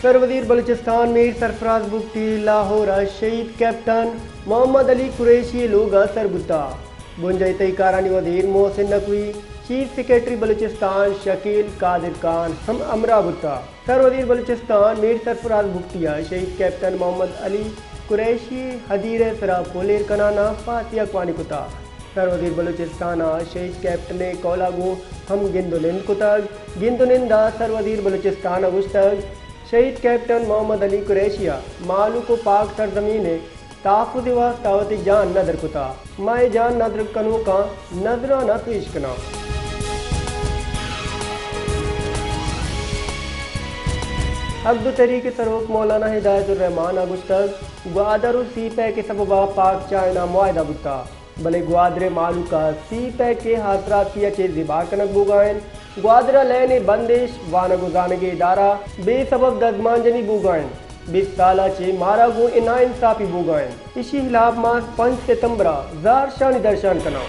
सरवजीर बलूचिस्तान मीर सरफराज बुगटी लाहौर शहीद कैप्टन मोहम्मद अली कुरैशी लोग सरबुता बुंजई कारानी वजीर मोहसिन नकवी चीफ सेक्रेटरी बलूचिस्तान शकील कादिर खान हम अमराबुता सरवजीर बलूचिस्तान मीर सरफराज बुगटिया शहीद कैप्टन मोहम्मद अली कुरैशी हदीर सरा कोलेर कनाना फातिया क्वानिकुता सरवजीर बलूचिस्तान शहीद कैप्टन कोलागो हम गिंदुनिंद कुतग गिंदुनिंदा सरवजीर बलूचिस्तान अगुश्तग शहीद कैप्टन मोहम्मद अली कुरैशिया मालू को पाक सरजमीन ताफुज वास्तावती जान नदर कुता माए जान नदर कनू का नजराना तो इश्कना अब्दुल तरीक सरोक मौलाना हिदायतुर्रहमान अगुश्तग ग्वादर सी पै के सबबा पाक चाइना मुआहदा बुता भले ग्वादरे मालू का सी पै के हाथरात की अचे जिबा कनक बुगायन ग्वादरा लैने बंदिश वानगुजानगे इदारा बेसबब दजमांजनी बुगायन 20 साल चे मारा गो इना इंसाफी बुगायन इसी हिलाफ मास 5 सितंबर जार शानी दर्शन कना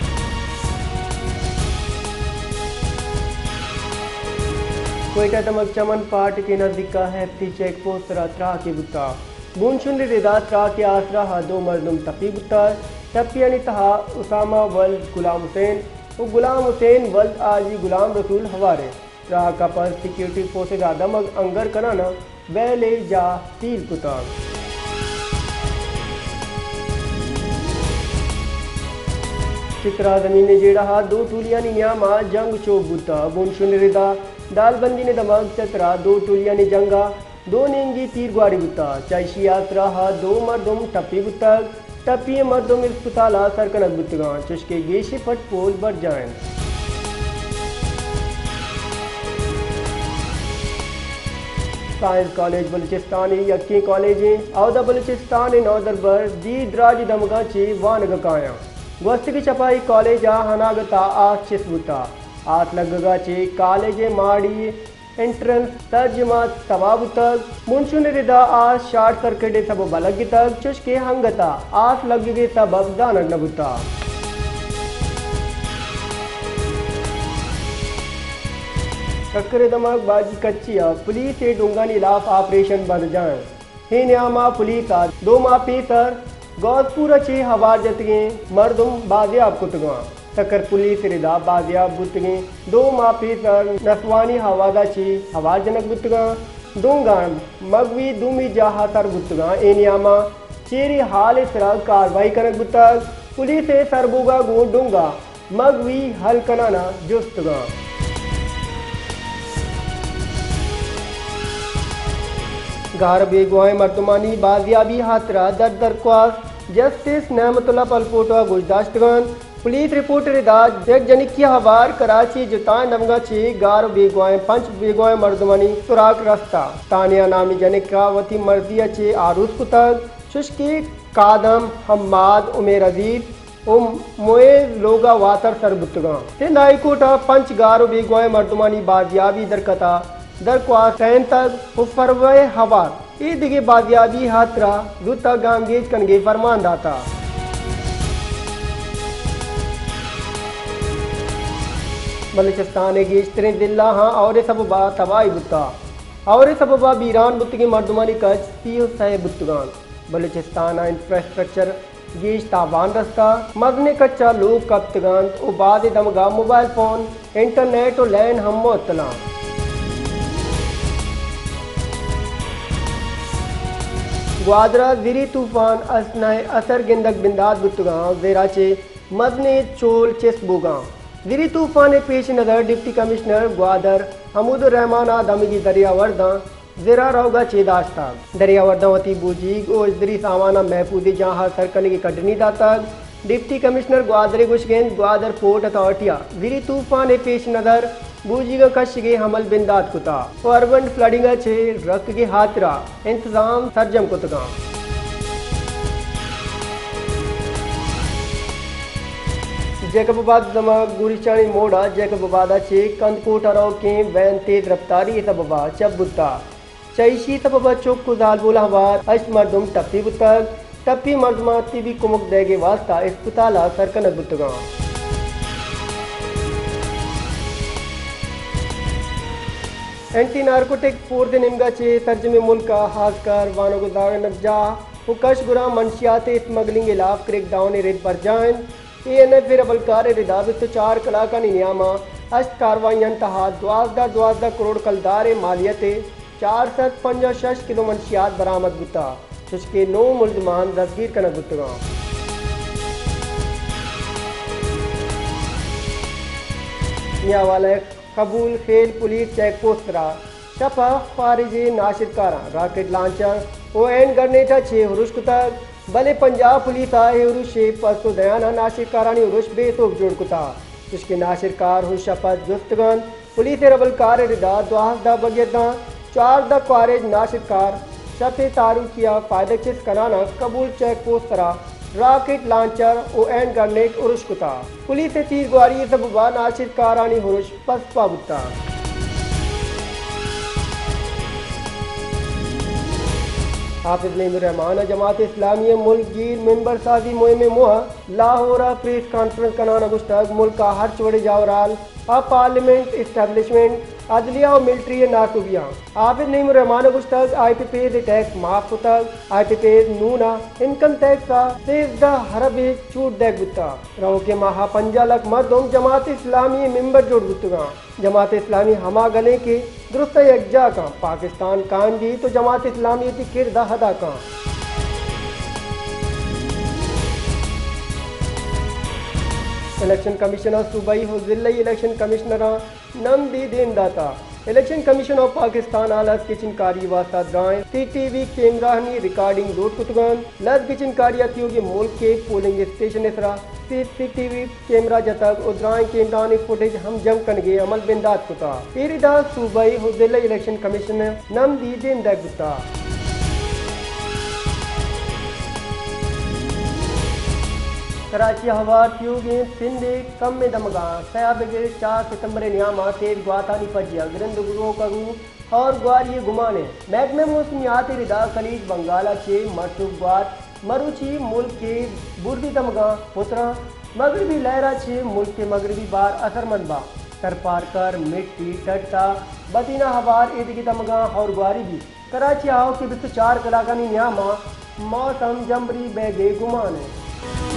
कोयटा दमक चमन पार्ट के नजदीक का हैप्पी चेक पोस्ट त्रा के बुता बुनशुन रिदा त्रा के आसरा दो मर्दुम तफी बुता तपियानी तहा उसामा वल्द गुलाम हुसैन और गुलाम हुसैन वल्द आजी गुलाम रसूल हवारे त्रा का पर सिक्योरिटी फोर्सेज आदमग अंगर कराना वैले जा तील कुता चित्रा जमीन जेड़ा दो टूलिया नियामा जंग चोक बुता बुनशुन रिदा दालबंदी ने दमाग चतरा दो टूलिया ने जंगा दो नेंगी तीर ग्वारी बुता चाइशी आसरा दो मर्दुम टप्पी बुता टप्पी मर्दुम अस्पताला सरकनक बुतगा चुशके गेशी फट पोल बढ़ जाएं साइंस कॉलेज बलूचिस्तान यक्की कॉलेज औदा बलूचिस्तान नौदर बर दी द्राज दमगा ची वानग काया वस्त की छपाई कॉलेज हनागता आस चिसबुता आत लगगा ची कॉलेज माड़ी एंट्रेंस तर्जमा सवाब तक मुंशुन रिदा आस शार्ट सर्किट सब बलग तक चुशके हंगता आस लगे सबब दानग नबुता टक्कर दमाग बाजी कच्चिया पुलिस से डूंगानी लाफ ऑपरेशन बन जाए हे न्यामा पुलिस दो माह पेसर गौसपुर चे हवार जतगे मर्दुम बाजियाब कुतगा टक्कर पुलिस रिदा बाजियाब बुतगे दो माह पेसर नसवानी हवादा चे हवार जनक बुतगा दूंगा मगवी दूमी जाहा सर बुतगा ए न्यामा चेरी हाल इसरा कार्रवाई करक बुतग पुलिस से सरबुगा गो डूंगा मगवी हल कनाना जुस्तगा गार बेगुआए मर्दमानी बाजियाबी हाथरा दर दरख्वास्त जस्टिस नेमतुल्ला पलपोटा गुजदाश्तगन पुलिस रिपोर्टर इदाज एक जनिकी हवार कराची जुतान नमगा ची गार बेगुआए पंच बेगुआए मर्दमानी सुराक रस्ता तानिया नामी जनिका वती मर्दिया चे आरूस कुतग शुष्की कादम हम्माद उमेर अजीज मोएज लोगा वातर सरबुतगा सिंध हाईकोर्ट पंच गार बेगुआए मर्दमानी बाजियाबी दरकता दरख्वास्त तक फरवे हवार ईदगे बाजियाबी हाथरा रुता गांगेज कनगे फरमान दाता बलूचिस्तान गेश्तरे दिल्ला हाँ और सबबा तबाही बुता और सबबा बीरान बुतगी मर्दमानी कच पीओ सह बुतगान बलूचिस्तान इंफ्रास्ट्रक्चर गेश तावान रस्ता मगने कच्चा लोग कप्तगान उबाद दमगा मोबाइल फोन इंटरनेट और लैंड हम तला ग्वादरा ज़िरी तूफान असनाए असर गिंदक बिंदाद बुतगांव जेराचे मदने चोल चेसबुगांव ज़िरी तूफान पेश नज़र डिप्टी कमिश्नर ग्वादर हमूदुर रहमान दमगी दरियावर्दा ज़रा रोगा चेदाश्ता दरियावर्दा वती बूजी गोजदरी सामाना महफूजी जहाँ सरकन की कटनी दातक डिप्टी कमिश्नर ग्वादरे गुशगेंद ग्वादर पोर्ट अथॉरिटिया ज़िरी तूफान पेश नज़र बूजिगा कशगे हमल बिंदात कुता अर्बन फ्लडिंग छे रक के हाथरा इंतजाम सरजम कुतगा जैकबाबाद जमा गुरिचानी मोड़ा जैकबाबादा चे कंदकोटा के वैन तेज रफ्तारी सबबा चबुता चैशी सबबा चौक कुजाल बोला हवार अश मर्दुम टप्पी बुतक टप्पी मर्दमाती भी कुमुक देगे वास्ता अस्पताला सरकन बुतगा एंटी नार्कोटिक फोर्स निमगा चे तर्जमे मुल्क का खासकर वानो गुजार नजा हुकश गुरा मंशियात स्मगलिंग इलाफ क्रैकडाउन रिद पर जान एएनएफ रबलकार रिदाबित 4 कलाका नियामा अष्ट कार्रवाइयां तहा 12 करोड़ कलदार मालियत 456 किलो मंशियात बरामद गुता जिसके 9 मुलजमान दस्तगीर कना गुतगा वाले कबूल खेल पुलिस चेक पोस्ट करा शफा खारिजी नाशिरकारा रॉकेट लॉन्चर ओ एन गरनेटा छे हुरुश कुतक भले पंजाब पुलिस आए हुरुश शे पस्तो दयाना नाशिरकारा ने हुरुश बेतोक जोड़ कुता जिसके नाशिरकार हुरुश शफा जुस्तगन पुलिस रबलकार रिदा 12 बगेदा 4 द क्वारेज नाशिरकार शफे तारू किया फायदे चिस कराना कबूल चेक पोस्ट करा रॉकेट लॉन्चर ओ एन गरनेट उरुश कुता पुलिस तीर गुआरी सबबा नाशिरकारानी हुरुश पसपा बुता हाफिज नईमुर्रहमान जमात इस्लामी मुल्क गिर मेंबर साजी मुहिम मुआ लाहौर प्रेस कॉन्फ्रेंस कनाना गुश्तक मुल्क का हर चोड़े जावराल पार्लियामेंट इस्टेब्लिशमेंट अदलिया और मिलिट्री नाकूबिया हाफिज नईमुर्रहमान गुश्तक IPPS टैक्स माफ कुतक IPPS नूना इनकम टैक्स का 13 हरब छूट देख गुत्ता रहो के माहा 5 लाख मर्दों जमात इस्लामी मेंबर जोड़ गुत्तगा जमात इस्लामी हमा गले के दुरुस्त यकजा का पाकिस्तान कान भी तो जमात इस्लामी की किरदा हदा का इलेक्शन कमिश्नर सूबाई हो जिले इलेक्शन कमिश्नर नम दी देन दाता इलेक्शन कमीशन ऑफ पाकिस्तान आलस किचन कारी वास्ता द्राएं CTV कैमरा हनी रिकॉर्डिंग लोड कुतगन लज किचन कारी अतियोगी मुल्क के पोलिंग स्टेशन इसरा CCTV कैमरा जतक और द्राएं कैमरा ने फुटेज हम जम कनगे अमल बिंदात कुता इरिदा सूबाई हो जिले इलेक्शन कमिश्नर नम दी देन दा गुता कराची हवा ट्यूगे सिंधे कम में दमगा सयाबगे 4 सितंबर नियामा तेज गुआतानी पजिया गिरंद गुरो करू और ग्वारिये गुमाने महकमे मौसमियात रिदा खलीज बंगाला चे मरसुक ग्वात मरुची मुल्क के बुर्दी दमगा पुत्रा मगरबी लहरा चे मुल्क के मगरबी बार असरमंद बा तरपार कर मिट्टी टट्टा बदीना हवार ईदगी दमगा और ग्वारी भी कराची आओ के 4 कलाकानी नियामा मौसम जमरी बैगे गुमाने